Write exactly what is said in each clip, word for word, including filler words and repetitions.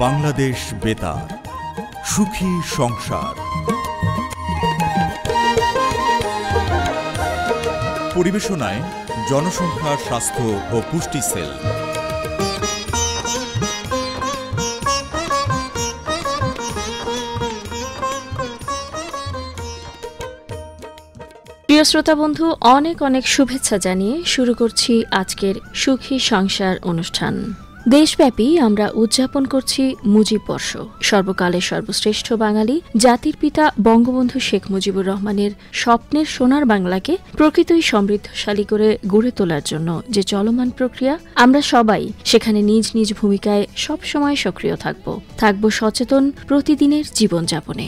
বাংলাদেশ বেতার, সুখী সংসার। পরিবেশনায় জনসংখ্যা, স্বাস্থ্য ও পুষ্টি সেল। প্রিয় শ্রোতা বন্ধু, অনেক অনেক শুভেচ্ছা জানিয়ে শুরু করছি আজকের সুখী সংসার অনুষ্ঠান। দেশব্যাপী আমরা উদযাপন করছি মুজিব বর্ষ, সর্বকালের সর্বশ্রেষ্ঠ বাঙালি জাতির পিতা বঙ্গবন্ধু শেখ মুজিবুর রহমানের স্বপ্নের সোনার বাংলাকে প্রকৃতই সমৃদ্ধশালী করে গড়ে তোলার জন্য যে চলমান প্রক্রিয়া, আমরা সবাই সেখানে নিজ নিজ ভূমিকায় সবসময় সক্রিয় থাকব থাকব সচেতন প্রতিদিনের জীবনযাপনে।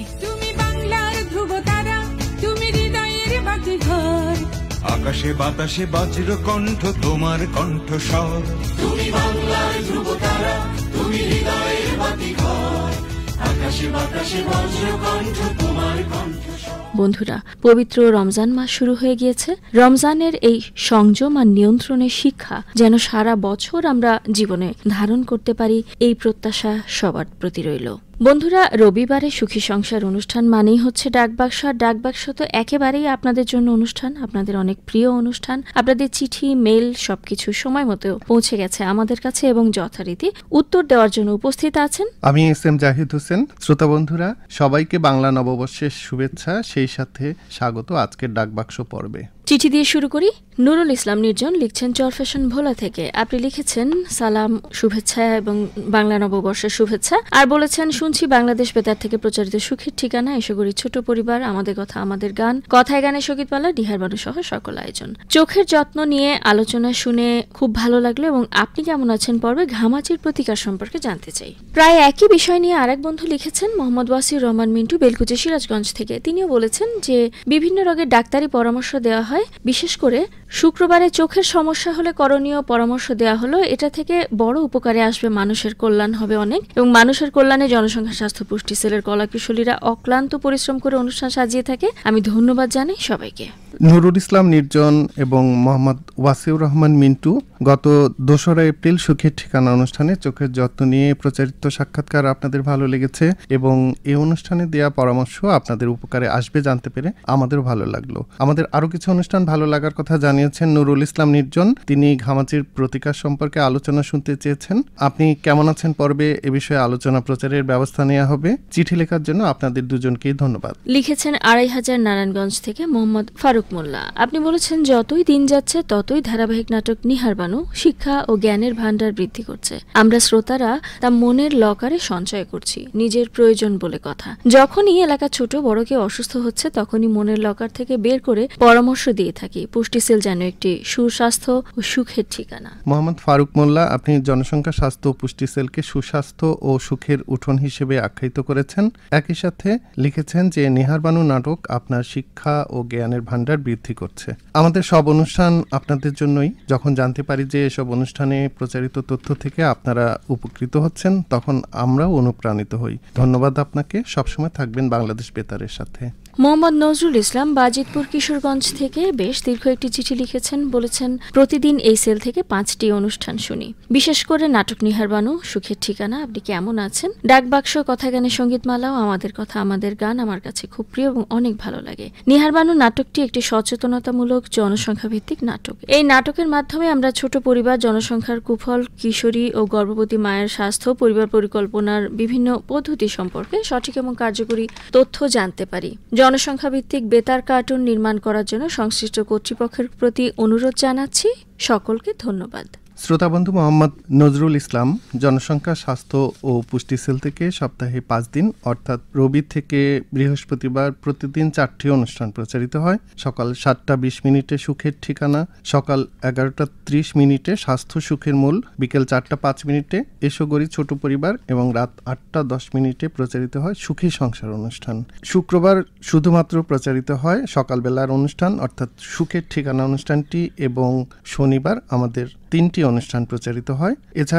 আকাশে বাতাসে বজ্র কণ্ঠ তোমার কণ্ঠস্বর, তুমি বাংলার ধ্রুবতারা, তুমি হৃদয়ের বাতিঘর। আকাশে বাতাসে বজ্র কণ্ঠ তোমার কণ্ঠস্বর। বন্ধুরা, পবিত্র রমজান মাস শুরু হয়ে গিয়েছে। রমজানের এই সংযম আর নিয়ন্ত্রণের শিক্ষা যেন সারা বছর আমরা জীবনে ধারণ করতে পারি, এই প্রত্যাশা সবার প্রতি রইল। বন্ধুরা, রবিবারে সুখী সংসার অনুষ্ঠান মানেই হচ্ছে ডাকবাক্স। আর ডাকবাক্স তো একেবারেই আপনাদের জন্য অনুষ্ঠান, আপনাদের অনেক প্রিয় অনুষ্ঠান। আপনাদের চিঠি, মেল সবকিছু সময় মতো পৌঁছে গেছে আমাদের কাছে এবং যথারীতি উত্তর দেওয়ার জন্য উপস্থিত আছেন আমি এস এম জাহিদ হোসেন। শ্রোতা বন্ধুরা, সবাইকে বাংলা নববর্ষের শুভেচ্ছা, সেই সাথে স্বাগত আজকের ডাকবাক্স পর্বে। চিঠি দিয়ে শুরু করি। নুরুল ইসলাম নির্জন লিখছেন চরফ্যাশন ভোলা থেকে। আপনি লিখেছেন সালাম, শুভেচ্ছা এবং বাংলা নববর্ষের শুভেচ্ছা, আর বলেছেন শুনছি বাংলাদেশ বেতার থেকে প্রচারিত সুখের ঠিকানা, এসগরি ছোট পরিবার, আমাদের কথা আমাদের গান, কথায় গানে সঙ্গীতমালা, ডিহার বানু সহ সকল আয়োজন। চোখের যত্ন নিয়ে আলোচনা শুনে খুব ভালো লাগলো এবং আপনি কেমন আছেন পর্বে ঘামাচির প্রতিকার সম্পর্কে জানতে চাই। প্রায় একই বিষয় নিয়ে আরেক বন্ধু লিখেছেন মোহাম্মদ ওয়াসির রহমান মিন্টু, বেলকুচি, সিরাজগঞ্জ থেকে। তিনিও বলেছেন যে বিভিন্ন রোগের ডাক্তারি পরামর্শ দেওয়া হয়, বিশেষ করে শুক্রবারে চোখের সমস্যা হলে করণীয় পরামর্শ দেওয়া হলো। এটা থেকে বড় উপকারে আসবে, মানুষের কল্যাণ হবে অনেক, এবং মানুষের কল্যাণে জনসংখ্যা, স্বাস্থ্য, পুষ্টি সেলের কলাকুশলীরা অক্লান্ত পরিশ্রম করে অনুষ্ঠান সাজিয়ে থাকে। আমি ধন্যবাদ জানাই সবাইকে। নুরুল ইসলাম নির্জন এবং মোহাম্মদ ওয়াসিউর রহমান মিন্টু গত দোসরা এপ্রিল সুখের ঠিকানা অনুষ্ঠানে চোখের যত্ন নিয়ে প্রচারিত সাক্ষাৎকার আপনাদের ভালো লেগেছে এবং এই অনুষ্ঠানে দেওয়া পরামর্শ আপনাদের উপকারে আসবে জানতে পেরে আমাদেরও ভালো লাগলো। আমাদের আরো কিছু অনুষ্ঠান ভালো লাগার কথা জানিয়েছেন নুরুল ইসলাম নির্জন। তিনি ঘামাচির প্রতিকার সম্পর্কে আলোচনা শুনতে চেয়েছেন। আপনি কেমন আছেন পর্বে এ বিষয়ে আলোচনা প্রচারের ব্যবস্থা নেওয়া হবে। চিঠি লেখার জন্য আপনাদের দুজনকেই ধন্যবাদ। লিখেছেন আড়াই হাজার নারায়ণগঞ্জ থেকে মোহাম্মদ ফারুক মোল্লা। আপনি বলেছেন যতই দিন যাচ্ছে ততই ধারাবাহিক নাটক নিহার বানু শিক্ষা ও জ্ঞানের ভান্ডার বৃদ্ধি করছে। আমরা শ্রোতারা তা মনের লকারে সঞ্চয় করছি, নিজের প্রয়োজন বলে কথা। যখনই এলাকা ছোট বড় কেউ অসুস্থ হচ্ছে তখনই মনের লকার থেকে বের করে পরামর্শ দিয়ে থাকি। পুষ্টি সেল যেন একটি সুস্বাস্থ্য ও সুখের ঠিকানা। মোহাম্মদ ফারুক মোল্লা, আপনি জনসংখ্যা, স্বাস্থ্য ও পুষ্টি সেলকে সুস্বাস্থ্য ও সুখের উঠোন হিসেবে আখ্যায়িত করেছেন। একই সাথে লিখেছেন যে নিহার বানু নাটক আপনার শিক্ষা ও জ্ঞানের ভান্ডার বৃদ্ধি করছে। আমাদের সব অনুষ্ঠান আপনাদের জন্যই। যখন জানতে পারি যে এসব অনুষ্ঠানে প্রচারিত তথ্য থেকে আপনারা উপকৃত হচ্ছেন, তখন আমরাও অনুপ্রাণিত হই। ধন্যবাদ আপনাকে। সবসময় থাকবেন বাংলাদেশ বেতারের সাথে। মোহাম্মদ নজরুল ইসলাম বাজিতপুর, কিশোরগঞ্জ থেকে বেশ দীর্ঘ একটি চিঠি লিখেছেন। বলেছেন প্রতিদিন এই সেল থেকে পাঁচটি অনুষ্ঠান শুনি, বিশেষ করে নাটক নিহার বানু, সুখের ঠিকানা। আপনি কেমন আছেন? ডাকবাক্স, কথা গানের সঙ্গীতমালাও, আমাদের কথা আমাদের গান আমার কাছে খুব প্রিয় এবং অনেক ভালো লাগে। নিহার বানু নাটকটি একটি সচেতনতামূলক জনসংখ্যা ভিত্তিক নাটক। এই নাটকের মাধ্যমে আমরা ছোট পরিবার, জনসংখ্যার কুফল, কিশোরী ও গর্ভবতী মায়ের স্বাস্থ্য, পরিবার পরিকল্পনার বিভিন্ন পদ্ধতি সম্পর্কে সঠিক এবং কার্যকরী তথ্য জানতে পারি। জনসংখ্যা ভিত্তিক বেতার কার্টুন নির্মাণ করার জন্য সংশ্লিষ্ট কর্তৃপক্ষের প্রতি অনুরোধ জানাচ্ছি। সকলকে ধন্যবাদ। শ্রোতা বন্ধু, মোহাম্মদ নজরুল ইসলাম জনসংখ্যা, স্বাস্থ্য ও পুষ্টি সেল থেকে সপ্তাহে পাঁচ দিন অর্থাৎ রবি থেকে বৃহস্পতিবার প্রতিদিন চারটি অনুষ্ঠান প্রচারিত হয়। সকাল সাতটা বিশ মিনিটে সুখের ঠিকানা, সকাল এগারোটা ত্রিশ মিনিটে স্বাস্থ্য সুখের মূল, বিকেল চারটা পাঁচ মিনিটে এসগরি ছোট পরিবার এবং রাত আটটা দশ মিনিটে প্রচারিত হয় সুখী সংসার অনুষ্ঠান। শুক্রবার শুধুমাত্র প্রচারিত হয় সকালবেলার অনুষ্ঠান অর্থাৎ সুখের ঠিকানা অনুষ্ঠানটি এবং শনিবার আমাদের তিনটি অনুষ্ঠান প্রচারিত হয়। এছাড়া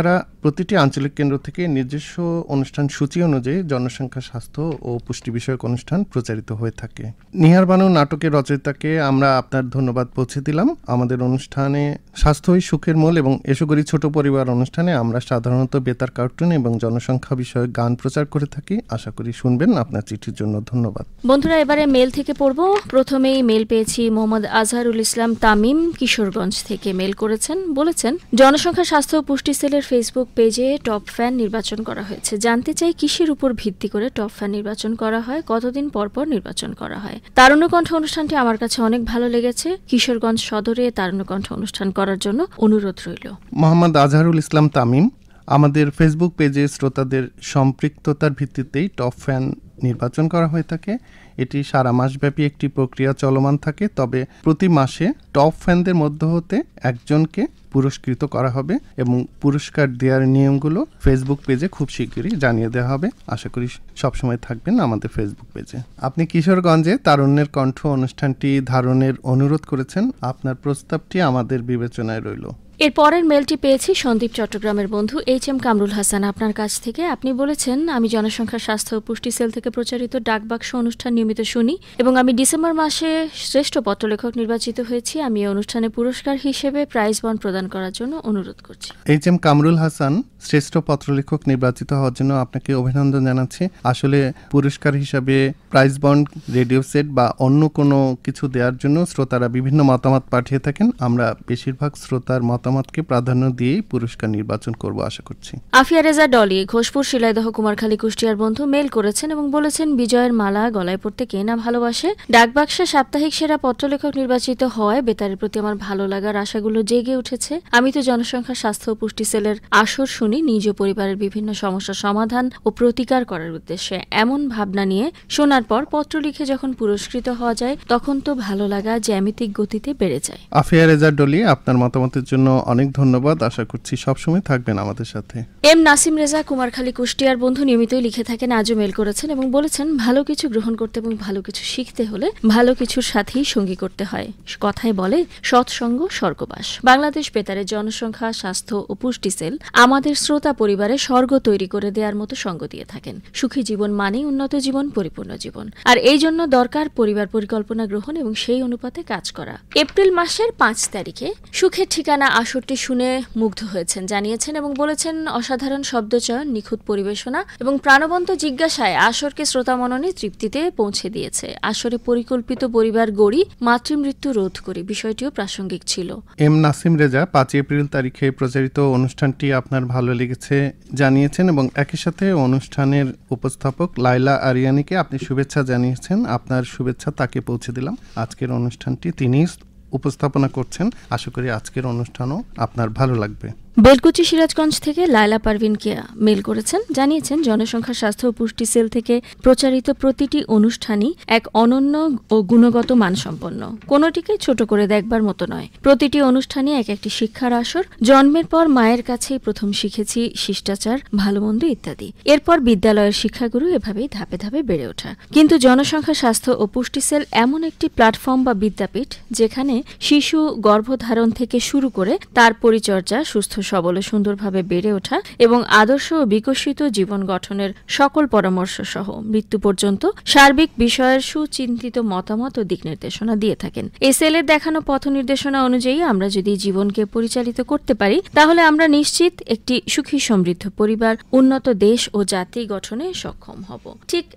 প্রতিটি আঞ্চলিক কেন্দ্র থেকে নিজস্ব অনুষ্ঠান সূচি অনুযায়ী জনসংখ্যা, স্বাস্থ্য ও পুষ্টি বিষয়ক অনুষ্ঠান প্রচারিত হয়ে থাকে। নিহার বানু নাটকের রচয়িতাকে আমরা আপনার ধন্যবাদ পৌঁছে দিলাম। আমাদের অনুষ্ঠানে স্বাস্থ্যই সুখের মূল এবং এসোগরি ছোট পরিবার অনুষ্ঠানে আমরা সাধারণত বেতার কার্টুন এবং জনসংখ্যা বিষয়ক গান প্রচার করে থাকি। আশা করি শুনবেন। আপনার চিঠির জন্য ধন্যবাদ। বন্ধুরা, এবারে মেল থেকে পড়ব। প্রথমেই মেল পেয়েছি মোহাম্মদ আজহারুল ইসলাম তামিম, কিশোরগঞ্জ থেকে মেল করেছেন। বলেছেন, জনসংখ্যা, স্বাস্থ্য ও পুষ্টি সেলের ফেসবুক পেজে টপ ফ্যান নির্বাচন করা হয়েছে। জানতে চাই কিসের উপর ভিত্তি করে টপ ফ্যান নির্বাচন করা হয়, কতদিন পর পর নির্বাচন করা হয়। তারুণ্যকণ্ঠ অনুষ্ঠানটি আমার কাছে অনেক ভালো লেগেছে। কিশোরগঞ্জ সদরে তারুণ্যকণ্ঠ অনুষ্ঠান করার জন্য অনুরোধ রইল। মোহাম্মদ আজহারুল ইসলাম তামিম, আমাদের ফেসবুক পেজে শ্রোতাদের সম্পৃক্ততার ভিত্তিতেই টপ ফ্যান নির্বাচন করা হয়ে থাকে। এটি সারা মাসব্যাপী একটি প্রক্রিয়া চলমান থাকে। তবে প্রতি মাসে টপ ফ্যানদের মধ্য হতে একজনকে পুরস্কৃত করা হবে এবং পুরস্কার দেওয়ার নিয়মগুলো ফেসবুক পেজে খুব শীঘ্রই জানিয়ে দেওয়া হবে। আশা করি সবসময় থাকবেন আমাদের ফেসবুক পেজে। আপনি কিশোরগঞ্জে তারুণ্যের কণ্ঠ অনুষ্ঠানটি ধারণের অনুরোধ করেছেন। আপনার প্রস্তাবটি আমাদের বিবেচনায় রইল। এর পরের মেলটি পেয়েছি সন্দীপ চট্টগ্রামের বন্ধু এইচ এম কামরুল হাসান আপনার কাছ থেকে। আপনি বলেছেন, আমি জনসংখ্যা, স্বাস্থ্য ও পুষ্টি সেল থেকে প্রচারিত ডাকবাক্স অনুষ্ঠান নিয়মিত শুনি এবং আমি ডিসেম্বর মাসে শ্রেষ্ঠ পত্রলেখক নির্বাচিত হয়েছি। আমি এই অনুষ্ঠানে পুরস্কার হিসেবে প্রাইজ বন্ড প্রদান করার জন্য অনুরোধ করছি। এইচ এম কামরুল হাসান, শ্রেষ্ঠ পত্রলেখক নির্বাচিত হওয়ার জন্য আপনাকে অভিনন্দন জানাচ্ছি। আসলে পুরস্কার হিসাবে প্রাইজ বন্ড, রেডিও সেট বা অন্য কোনো কিছু দেওয়ার জন্য শ্রোতারা বিভিন্ন মতামত পাঠিয়ে থাকেন। আমরা বেশিরভাগ শ্রোতার মতামতকে প্রাধান্য দিয়েই পুরস্কার নির্বাচন করব আশা করছি। আফিয়া রেজা ডলি, ঘোষপুর শিলাইদহ, কুমারখালী, কুষ্টিয়ার বন্ধু মেল করেছেন এবং বলেছেন, বিজয়ের মালা গলায় পড়তে কে না ভালোবাসে। ডাকবাক্সে সাপ্তাহিক সেরা পত্রলেখক নির্বাচিত হওয়ায় বেতারের প্রতি আমার ভালো লাগার আশাগুলো জেগে উঠেছে। আমি তো জনসংখ্যা, স্বাস্থ্য ও পুষ্টি সেলের আসর শুনি নিজ পরিবারের বিভিন্ন সমস্যা সমাধান ও প্রতিকার করার উদ্দেশ্যে। এমন ভাবনা নিয়ে শোনার পর পত্র লিখে যখন পুরস্কৃত হওয়া যায় তখন তো ভালো লাগা জ্যামিতিক গতিতে বেড়ে যায়। আফিয়া রেজা ডলি, আপনার মতামতের জন্য অনেক ধন্যবাদ। আশা করছি সবসময় থাকবেন আমাদের সাথে। এম নাসিম রেজা, কুমারখালী, কুষ্টিয়ার বন্ধু নিয়মিতই লিখে থাকেন। আজও মেল করেছেন এবং বলেছেন, ভালো কিছু গ্রহণ করতে এবং ভালো কিছু শিখতে হলে ভালো কিছুর সাথেই সঙ্গী করতে হয়। কথায় বলে, সৎসঙ্গ স্বর্গবাস। বাংলাদেশ বেতারের জনসংখ্যা, স্বাস্থ্য ও পুষ্টি সেল আমাদের শ্রোতা পরিবারে স্বর্গ তৈরি করে দেওয়ার মতো সঙ্গ দিয়ে থাকেন। সুখী জীবন মানেই উন্নত জীবন, পরিপূর্ণ জীবন। আর এই জন্য দরকার পরিবার পরিকল্পনা গ্রহণ এবং সেই অনুপাতে কাজ করা। এপ্রিল মাসের পাঁচ তারিখে সুখের ঠিকানা আসরটি শুনে মুগ্ধ হয়েছেন জানিয়েছেন এবং বলেছেন, অসাধারণ শব্দচয়ন, নিখুঁত পরিবেশনা এবং প্রাণবন্ত জিজ্ঞাসায় আসরকে শ্রোতা মননে তৃপ্তিতে পৌঁছে দিয়েছে। আসরে পরিকল্পিত পরিবার গড়ি, মাতৃমৃত্যু রোধ করি বিষয়টিও প্রাসঙ্গিক ছিল। এম নাসিম রেজা, পাঁচ এপ্রিল তারিখে প্রচারিত অনুষ্ঠানটি আপনার ভালো লেগেছে জানিয়েছেন এবং একই সাথে অনুষ্ঠানের উপস্থাপক লাইলা আরিয়ানিকে আপনি শুভেচ্ছা জানিয়েছেন। আপনার শুভেচ্ছা তাকে পৌঁছে দিলাম। আজকের অনুষ্ঠানটি তিনি উপস্থাপনা করছেন। আশা করি আজকের অনুষ্ঠানও আপনার ভালো লাগবে। বেলকুচি, সিরাজগঞ্জ থেকে লায়লা পারভিন কেয়া মেল করেছেন, জানিয়েছেন, জনসংখ্যা, স্বাস্থ্য ও পুষ্টি সেল থেকে প্রচারিত প্রতিটি অনুষ্ঠানই এক অনন্য ও গুণগত মানসম্পন্ন। কোনোটিকে ছোট করে দেখবার মতো নয়। প্রতিটি অনুষ্ঠানই এক একটি শিক্ষার আসর। জন্মের পর মায়ের কাছেই প্রথম শিখেছি শিষ্টাচার, ভালো মন্দ ইত্যাদি। এরপর বিদ্যালয়ের শিক্ষাগুরু, এভাবেই ধাপে ধাপে বেড়ে ওঠা। কিন্তু জনসংখ্যা, স্বাস্থ্য ও পুষ্টি সেল এমন একটি প্ল্যাটফর্ম বা বিদ্যাপীঠ যেখানে শিশু গর্ভধারণ থেকে শুরু করে তার পরিচর্যা, সুস্থ সবলে সুন্দরভাবে বেড়ে ওঠা এবং আদর্শ ও বিকশিত জীবন গঠনের সকল পরামর্শ সহ মৃত্যু পর্যন্ত সার্বিক বিষয়ের সুচিন্তিত মতামত ও দিক নির্দেশনা দিয়ে থাকেন। এই সেলের দেখানো পথ নির্দেশনা অনুযায়ী আমরা যদি জীবনকে পরিচালিত করতে পারি তাহলে আমরা নিশ্চিত একটি সুখী সমৃদ্ধ পরিবার, উন্নত দেশ ও জাতি গঠনে সক্ষম হব। ঠিক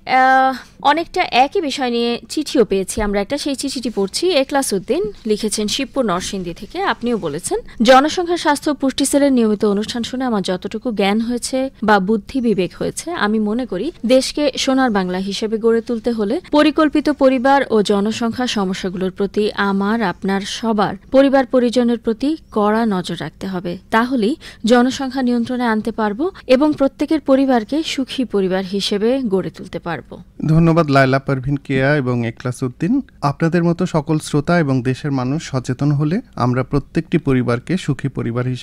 অনেকটা একই বিষয় নিয়ে চিঠিও পেয়েছি আমরা একটা, সেই চিঠিটি পড়ছি। একলাস উদ্দিন লিখেছেন শিবপুর নরসিংদী থেকে। আপনিও বলেছেন, জনসংখ্যা, স্বাস্থ্য ও পুষ্টি সেলের নিয়মিত অনুষ্ঠান শুনে আমার যতটুকু জ্ঞান হয়েছে বা বুদ্ধি বিবেক হয়েছে, আমি মনে করি দেশকে সোনার বাংলা হিসেবে গড়ে তুলতে হলে পরিকল্পিত পরিবার ও জনসংখ্যা সমস্যাগুলোর প্রতি আমার, আপনার, সবার পরিবার পরিজনের প্রতি কড়া নজর রাখতে হবে। তাহলেই জনসংখ্যা নিয়ন্ত্রণে আনতে পারবো এবং প্রত্যেকের পরিবারকে সুখী পরিবার হিসেবে গড়ে তুলতে পারবো। ধন্যবাদ লায়লা পারভিন কেয়া এবং একলাস উদ্দিন। আপনাদের মতো সকল শ্রোতা এবং দেশের মানুষ সচেতন হলে আমরা প্রত্যেকটি পরিবারকে সুখী পরিবার হিসেবে গড়ে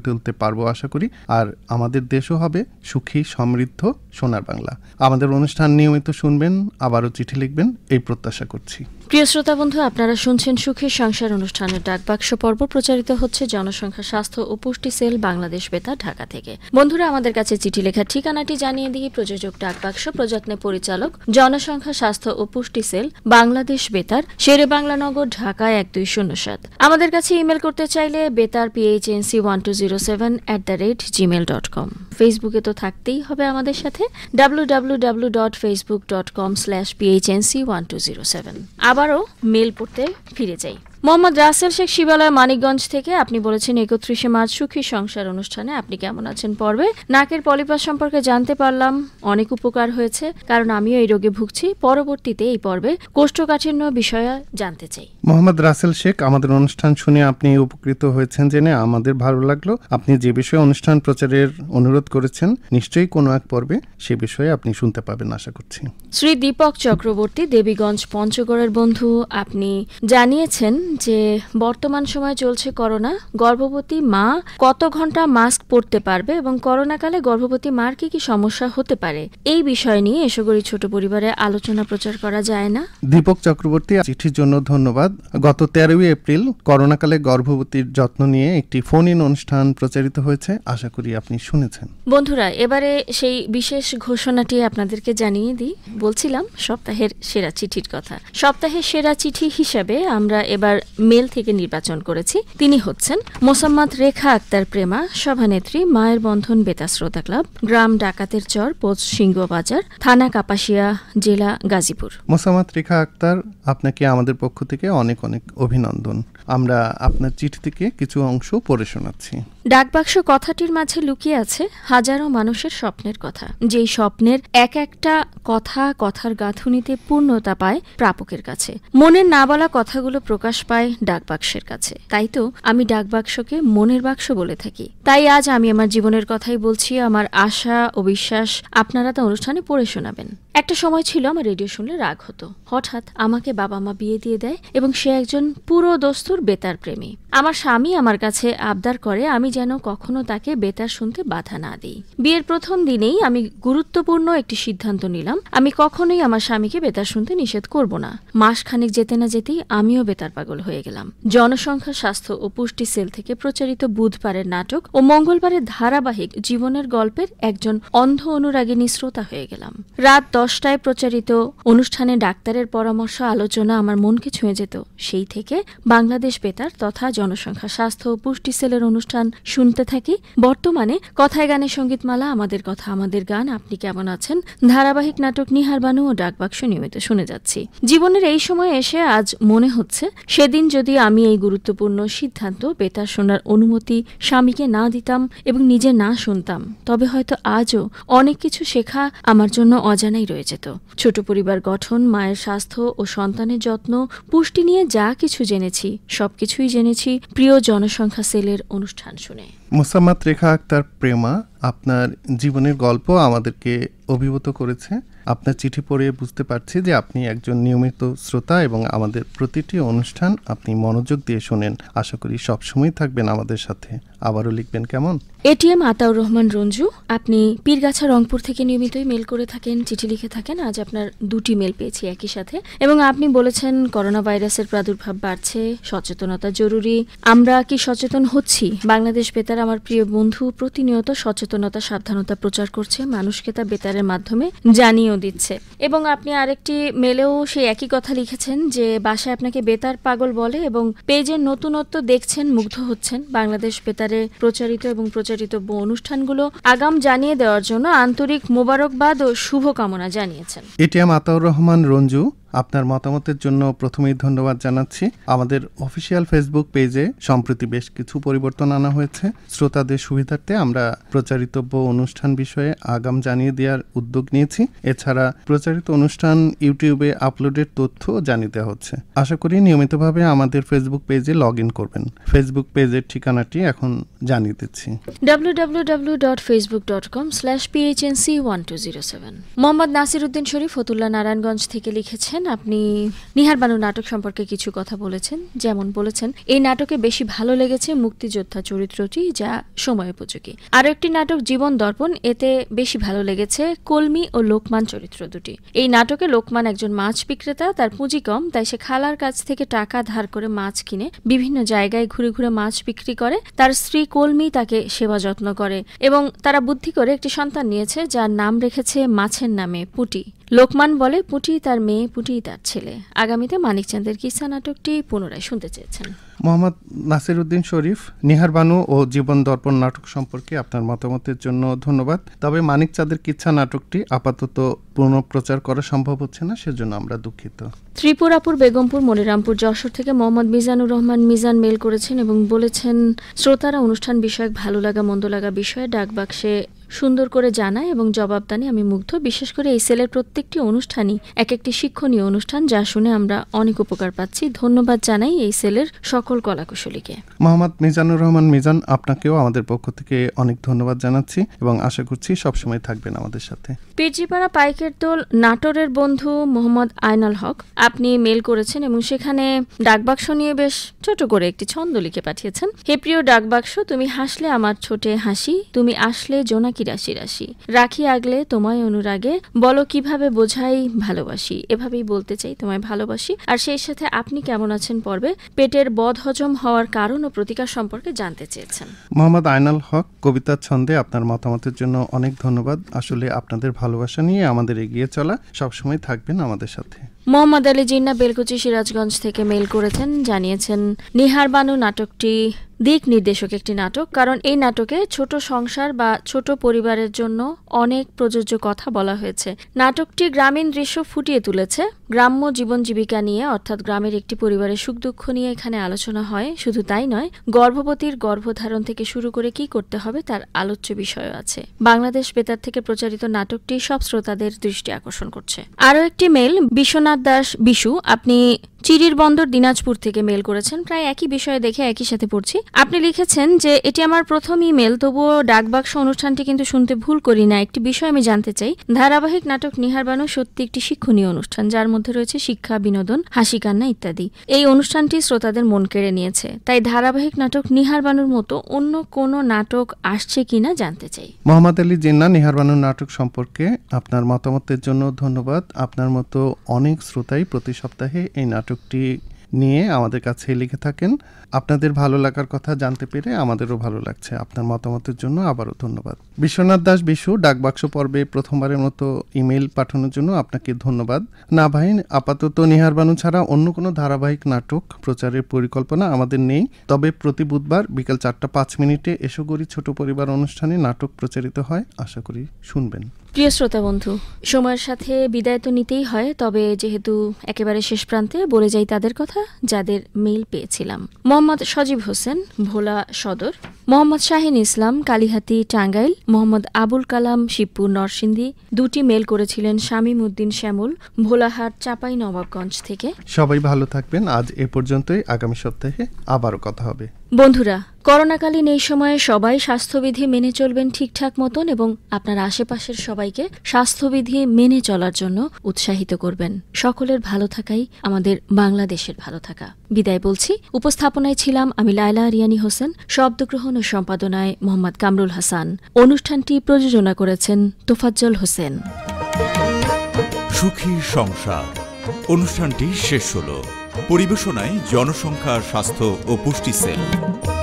তুলতে পারবো আশা করি। আর আমাদের দেশও হবে সুখী সমৃদ্ধ সোনার বাংলা। আমাদের অনুষ্ঠান নিয়মিত শুনবেন, আবারও চিঠি লিখবেন, এই প্রত্যাশা করছি। প্রিয় শ্রোতা বন্ধু, আপনারা শুনছেন সুখী সংসার অনুষ্ঠানের ডাকবাক্স পর্ব। প্রচারিত হচ্ছে জনসংখ্যা স্বাস্থ্য ও পুষ্টি সেল, বাংলাদেশ বেতার, ঢাকা থেকে। বন্ধুরা, আমাদের কাছে চিঠি লেখার ঠিকানাটি জানিয়ে দিয়ে প্রযোজক ডাকবাক্স, প্রযত্নে পরিচালক জনসংখ্যা স্বাস্থ্য ও পুষ্টি সেল, বাংলাদেশ বেতার, শেরে বাংলানগর, ঢাকা এক দুই শূন্য সাত। আমাদের কাছে ইমেল করতে চাইলে বেতার PHNC one two zero seven at the rate Gmail dot com. ফেসবুকে তো থাকতেই হবে আমাদের সাথে, W W W dot Facebook dot com slash PHNC one two zero seven. আবারও মেল পড়তে ফিরে যাই। মোহাম্মদ রাসেল শেখ শিবালয়, মানিকগঞ্জ থেকে আপনি বলেছেন, একত্রিশে মার্চ সুখী সংসার অনুষ্ঠানে আপনি কেমন আছেন পর্বে নাকের পলিপাস সম্পর্কে জানতে পারলাম, অনেক উপকার হয়েছে, কারণ আমিও এই রোগে ভুগছি। পরবর্তীতে এই পর্বে কোষ্ঠকাঠিন্য বিষয়ে জানতে চাই। মোহাম্মদ রাসেল শেখ, আমাদের অনুষ্ঠান শুনে আপনি উপকৃত হয়েছেন জেনে আমাদের ভালো লাগলো। আপনি যে বিষয়ে অনুষ্ঠান প্রচারের অনুরোধ করেছেন, নিশ্চয়ই কোনো এক পর্বে সে বিষয়ে আপনি শুনতে পাবেন আশা করছি। শ্রী দীপক চক্রবর্তী, দেবীগঞ্জ পঞ্চগড়ের বন্ধু, আপনি জানিয়েছেন যে বর্তমান সময়ে চলছে করোনা, গর্ভবতী মা কত ঘন্টা মাস্ক পরতে পারবে এবং করোনাকালে গর্ভবতী মার কি কি সমস্যা হতে পারে, এই বিষয় নিয়ে এসগরি ছোট পরিবারে আলোচনা প্রচার করা যায় না? দীপক চক্রবর্তী, চিঠির জন্য ধন্যবাদ। গত তেরোই এপ্রিল করোনাকালে গর্ভবতীর যত্ন নিয়ে একটি ফোন ইন অনুষ্ঠান প্রচারিত হয়েছে, আশা করি আপনি শুনেছেন। বন্ধুরা, এবারে সেই বিশেষ ঘোষণাটি আপনাদেরকে জানিয়ে দিই। বলছিলাম সপ্তাহের সেরা চিঠির কথা। সপ্তাহের সেরা চিঠি হিসাবে আমরা এবার মেল থেকে নির্বাচন করেছি। তিনি হচ্ছেন মোসাম্মদ রেখা আক্তার প্রেমা, সভানেত্রী, মায়ের বন্ধন বেতার শ্রোতা ক্লাব, গ্রাম ডাকাতের চর, পোস্ট সিংহবাজার, থানা কাপাসিয়া, জেলা গাজীপুর। মোসাম্মদ রেখা আক্তার, আপনাকে আমাদের পক্ষ থেকে অনেক অনেক অভিনন্দন। আমরা আপনার চিঠি থেকে কিছু অংশ পড়ে শোনাচ্ছি। ডাকবাক্স কথাটির মাঝে লুকিয়ে আছে হাজারো মানুষের স্বপ্নের কথা, যেই স্বপ্নের এক একটা কথা কথার গাঁথুনিতে পূর্ণতা পায় প্রাপকের কাছে। মনের না বলা কথাগুলো প্রকাশ পায় ডাকবাক্সের কাছে। তাই তো আমি ডাকবাক্সকে মনের বাক্স বলে থাকি। তাই আজ আমি আমার জীবনের কথাই বলছি, আমার আশা ও বিশ্বাস আপনারা তা অনুষ্ঠানে পড়ে শোনাবেন। একটা সময় ছিল আমার রেডিও শুনলে রাগ হতো। হঠাৎ আমাকে বাবা মা বিয়ে দিয়ে দেয় এবং সে একজন পুরো দস্তুর বেতার প্রেমী। আমার স্বামী আমার কাছে আবদার করে আমি যেন কখনো তাকে বেতার শুনতে বাধা না দিই। বিয়ের প্রথম দিনেই আমি গুরুত্বপূর্ণ একটি সিদ্ধান্ত নিলাম, আমি কখনোই আমার স্বামীকে বেতার শুনতে নিষেধ করব না। মাস খানিক যেতে না যেতেই আমিও বেতার পাগল হয়ে গেলাম। জনসংখ্যা স্বাস্থ্য ও পুষ্টি সেল থেকে প্রচারিত বুধবারের নাটক ও মঙ্গলবারের ধারাবাহিক জীবনের গল্পের একজন অন্ধ অনুরাগিনী শ্রোতা হয়ে গেলাম। রাত দশটায় প্রচারিত অনুষ্ঠানে ডাক্তারের পরামর্শ আলোচনা আমার মনকে ছুঁয়ে যেত। সেই থেকে বাংলাদেশ বেতার তথা জনসংখ্যা স্বাস্থ্য ও পুষ্টি সেলের অনুষ্ঠান শুনতে থাকি। বর্তমানে কথায় গানে সঙ্গীতমালা, আমাদের কথা আমাদের গান, আপনি কেমন আছেন, ধারাবাহিক নাটক নিহার বানু ও ডাকবাক্স নিয়মিত শুনে যাচ্ছি। জীবনের এই সময় এসে আজ মনে হচ্ছে সেদিন যদি আমি এই গুরুত্বপূর্ণ সিদ্ধান্ত বেতার শোনার অনুমতি স্বামীকে না দিতাম এবং নিজে না শুনতাম, তবে হয়তো আজও অনেক কিছু শেখা আমার জন্য অজানাই রয়ে যেত। ছোট পরিবার গঠন, মায়ের স্বাস্থ্য ও সন্তানের যত্ন, পুষ্টি নিয়ে যা কিছু জেনেছি সবকিছুই জেনেছি প্রিয় জনসংখ্যা সেলের অনুষ্ঠান শুনে। মোসাম্মদ রেখা আক্তার প্রেমা, আপনার জীবনের গল্প আমাদেরকে অভিভূত করেছে। আপনার চিঠি পড়ে বুঝতে পারছি যে আপনি একজন নিয়মিত শ্রোতা এবং আমাদের প্রতিটি অনুষ্ঠান আপনি মনোযোগ দিয়ে শোনেন। আশা করি সবসময় থাকবেন আমাদের সাথে। আবারও লিখবেন কেমন। এটিএম আতাউর রহমান রঞ্জু, আপনি পীরগাছা রংপুর থেকে নিয়মিতই মেল করে থাকেন, চিঠি লিখে থাকেন। আজ আপনার দুটি মেল পেয়েছি একই সাথে এবং আপনি বলেছেন করোনা ভাইরাসের প্রাদুর্ভাব বাড়ছে, সচেতনতা জরুরি। আমরা কি সচেতন হচ্ছি? বাংলাদেশ বেতার আমার প্রিয় বন্ধু প্রতিনিয়ত সচেতনতা সাবধানতা প্রচার করছে, মানুষকে তা বেতারের মাধ্যমে জানিয়েও দিচ্ছে। এবং আপনি আরেকটি মেলেও সেই একই কথা লিখেছেন যে বাসায় আপনাকে বেতার পাগল বলে এবং পেজের নতুনত্ব দেখছেন, মুগ্ধ হচ্ছেন। বাংলাদেশ বেতারে প্রচারিত এবং প্রচারিত অনুষ্ঠানগুলো আগাম জানিয়ে দেওয়ার জন্য আন্তরিক মোবারকবাদ ও শুভকামনা জানিয়েছেন। এটিএম আতাউর রহমান রঞ্জু, আপনার মতামতের জন্য প্রথমেই ধন্যবাদ জানাচ্ছি। আমাদের অফিসিয়াল ফেসবুক পেজে সম্প্রতি বেশ কিছু পরিবর্তন আনা হয়েছে। শ্রোতাদের সুবিধার্থে আমরা প্রচারিতব্য অনুষ্ঠান বিষয়ে আগাম জানিয়ে দেওয়ার উদ্যোগ নিয়েছি। এছাড়া প্রচারিত অনুষ্ঠান ইউটিউবে আপলোডের তথ্য জানিয়ে দেওয়া হচ্ছে। আশা করি নিয়মিতভাবে আমাদের ফেসবুক পেজে লগ ইন করবেন। ফেসবুক পেজের ঠিকানাটি এখন জানিয়ে দিচ্ছি, W W W dot Facebook dot com slash PHNC one two zero seven. Mohammad Nasir Uddin Sharif, Fatullah Narayanganj থেকে লিখেছেন, আপনি নিহার বানু নাটক সম্পর্কে কিছু কথা বলেছেন। যেমন বলেছেন, এই নাটকে বেশি ভালো লেগেছে মুক্তিযোদ্ধা চরিত্রটি, যা সময়োপযোগী। আরও একটি নাটক জীবন দর্পণ, এতে বেশি ভালো লেগেছে কলমি ও লোকমান চরিত্র দুটি। এই নাটকে লোকমান একজন মাছ বিক্রেতা, তার পুঁজি কম, তাই সে খালার কাছ থেকে টাকা ধার করে মাছ কিনে বিভিন্ন জায়গায় ঘুরে ঘুরে মাছ বিক্রি করে। তার স্ত্রী কলমি তাকে সেবা যত্ন করে এবং তারা বুদ্ধি করে একটি সন্তান নিয়েছে, যার নাম রেখেছে মাছের নামে পুটি। লোকমান বলে পুটি তার মেয়ে, পুটি তার ছেলে। আগামীতে মানিকচাঁদের কিসা নাটকটি পুনরায় শুনতে চেয়েছেন। মোহাম্মদ নাসির উদ্দিন শরীফ, নিহার বানু ও জীবন দর্পণ নাটক সম্পর্কে আপনার মতামতের জন্য ধন্যবাদ। তবে মানিকচাঁদের কিচ্ছা নাটকটি আপাতত পুনঃপ্রচার করা সম্ভব হচ্ছে না, সেজন্য আমরা দুঃখিত। ত্রিপুরাপুর, বেগমপুর, মনিরামপুর, যশোর থেকে মোহাম্মদ মিজানুর রহমান মিজান মেল করেছেন এবং বলেছেন, শ্রোতারা অনুষ্ঠান বিষয়ক ভালো লাগা মন্দ লাগা বিষয়ে ডাকবাক্সে সুন্দর করে জানায় এবং জবাবদানে আমি মুগ্ধ। বিশেষ করে এই সেলের প্রত্যেকটি অনুষ্ঠানই এক একটি শিক্ষণীয় অনুষ্ঠান, যা শুনে আমরা অনেক উপকার পাচ্ছি। ধন্যবাদ জানাই এই সেলের সকল কলাকুশলীকে। মোহাম্মদ মিজানুর রহমান মিজান, আপনাকেও আমাদের পক্ষ থেকে অনেক ধন্যবাদ জানাচ্ছি এবং আশা করছি সবসময় থাকবেন আমাদের সাথে। পীরজিপাড়া পাইকের দোল নাটোরের বন্ধু মোহাম্মদ আয়নাল হক, আপনি মেল করেছেন এবং সেখানে ডাকবাক্স নিয়ে বেশ ছোট করে একটি ছন্দ লিখে পাঠিয়েছেন। হে প্রিয় ডাকবাক্স, তুমি হাসলে আমার ছোটে হাসি, তুমি আসলে জোনাকি রাশি রাশি, রাখি আগলে তোমায় অনুরাগে, বলো কিভাবে বোঝাই ভালোবাসি। এভাবেই বলতে চাই তোমায় ভালোবাসি। আর সেই সাথে আপনি কেমন আছেন পর্বে পেটের বদ হজম হওয়ার কারণ ও প্রতিকার সম্পর্কে জানতে চেয়েছেন। মোহাম্মদ আয়নাল হক, কবিতার ছন্দে আপনার মতামতের জন্য অনেক ধন্যবাদ। আসলে আপনাদের ভালোবাসা নিয়ে আমাদের এগিয়ে চলা, সবসময় থাকবেন আমাদের সাথে। মোহাম্মদ আলী জিন্না বেলকুচি সিরাজগঞ্জ থেকে মেল করেছেন, জানিয়েছেন নিহার বানু নাটকটি দিক নির্দেশক একটি নাটক, কারণ এই নাটকে ছোট সংসার বা ছোট পরিবারের জন্য অনেক প্রযোজ্য কথা বলা হয়েছে। নাটকটি গ্রামীণ দৃশ্য ফুটিয়ে তুলেছে, গ্রাম্য জীবন জীবিকা নিয়ে, অর্থাৎ গ্রামের একটি পরিবারের সুখ দুঃখ নিয়ে এখানে আলোচনা হয়। শুধু তাই নয়, গর্ভবতীর গর্ভধারণ থেকে শুরু করে কি করতে হবে তার আলোচ্য বিষয় আছে। বাংলাদেশ বেতার থেকে প্রচারিত নাটকটি সব শ্রোতাদের দৃষ্টি আকর্ষণ করছে। আরও একটি মেল বিশ্বনাথ দাস বিশু, আপনি চিরির বন্দর দিনাজপুর থেকে মেল করেছেন। প্রায় একই বিষয়ে দেখে একই সাথে পড়ছি। আপনি লিখেছেন যে এটি আমার প্রথম ইমেল, তবুও ডাকবাক্স অনুষ্ঠানটি কিন্তু শুনতে ভুল করি না। একটি বিষয় আমি জানতে চাই, ধারাবাহিক নাটক নিহার বানু সত্যি একটি শিক্ষণীয় অনুষ্ঠান, যার মধ্যে রয়েছে শিক্ষা, বিনোদন, হাসি কান্না ইত্যাদি। এই অনুষ্ঠানটি শ্রোতাদের মন কেড়ে নিয়েছে, তাই ধারাবাহিক নাটক নিহার বানুর মতো অন্য কোনো নাটক আসছে কিনা জানতে চাই। মোহাম্মদ আলী জিন্না, নিহার বানুর নাটক সম্পর্কে আপনার মতামতের জন্য ধন্যবাদ। আপনার মতো অনেক শ্রোতাই প্রতি সপ্তাহে এই নাটকটি নিয়ে আমাদের কাছে লিখে থাকেন। আপনাদের ভালো লাগার কথা জানতে পেরে আমাদেরও ভালো লাগছে। আপনার মতামতের জন্য আবারও ধন্যবাদ। বিশ্বনাথ দাস বিশু, ডাকবাক্স পর্বে প্রথমবারের মতো ইমেল পাঠানোর জন্য আপনাকে ধন্যবাদ। না ভাই, আপাতত নিহার বানু ছাড়া অন্য কোনো ধারাবাহিক নাটক প্রচারের পরিকল্পনা আমাদের নেই, তবে প্রতি বুধবার বিকাল চারটা পাঁচ মিনিটে এসো গরি ছোট পরিবার অনুষ্ঠানে নাটক প্রচারিত হয়, আশা করি শুনবেন। প্রিয় শ্রোতা বন্ধু, সময়ের সাথে বিদায় তো নিতেই হয়, তবে যেহেতু একেবারে শেষ প্রান্তে বলে যাই তাদের কথা যাদের মেইল পেয়েছিলাম। মোহাম্মদ সজীব হোসেন, ভোলা সদর, মোহাম্মদ শাহিন ইসলাম, কালিহাতি, টাঙ্গাইল, মোহাম্মদ আবুল কালাম, শিবপুর, নরসিংদী, দুটি মেল করেছিলেন শামীম উদ্দিন শ্যামল, ভোলাহাট, চাঁপাই নবাবগঞ্জ থেকে। সবাই ভালো থাকবেন। আজ এ পর্যন্তই, আগামী সপ্তাহে আবারও কথা হবে। বন্ধুরা, করোনাকালীন এই সময়ে সবাই স্বাস্থ্যবিধি মেনে চলবেন ঠিকঠাক মতন এবং আপনার আশেপাশের সবাইকে স্বাস্থ্যবিধি মেনে চলার জন্য উৎসাহিত করবেন। সকলের ভালো থাকাই আমাদের বাংলাদেশের ভালো থাকা। বিদায় বলছি। উপস্থাপনায় ছিলাম আমি লায়লা রিয়ানি হোসেন, শব্দগ্রহণ ও সম্পাদনায় মোহাম্মদ কামরুল হাসান। অনুষ্ঠানটি প্রযোজনা করেছেন তোফাজ্জল হোসেন। সুখী সংসার অনুষ্ঠানটি শেষ হলো। পরিবেশনায় জনসংখ্যা, স্বাস্থ্য ও পুষ্টি সেল।